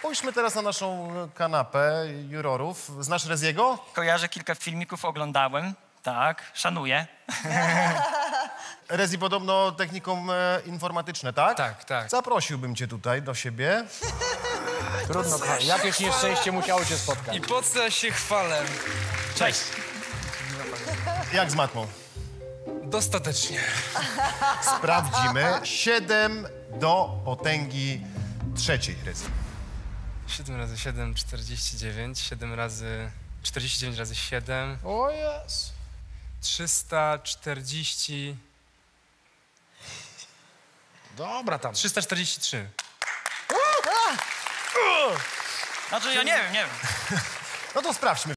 Spójrzmy teraz na naszą kanapę jurorów. Znasz Reziego? Kojarzę, kilka filmików oglądałem. Tak, szanuję. Rezi podobno technikum informatyczne, tak? Tak, tak. Zaprosiłbym cię tutaj do siebie. Trudno, jakieś nieszczęście musiało cię spotkać. I po co ja się chwalę? Cześć. Jak z matmą? Dostatecznie. Sprawdzimy. 7 do potęgi trzeciej, Rezi. 7 razy 7, 49. 7 razy... 49 razy 7. O jest. 340... Dobra tam. 343. Znaczy, ja nie wiem. No to sprawdźmy.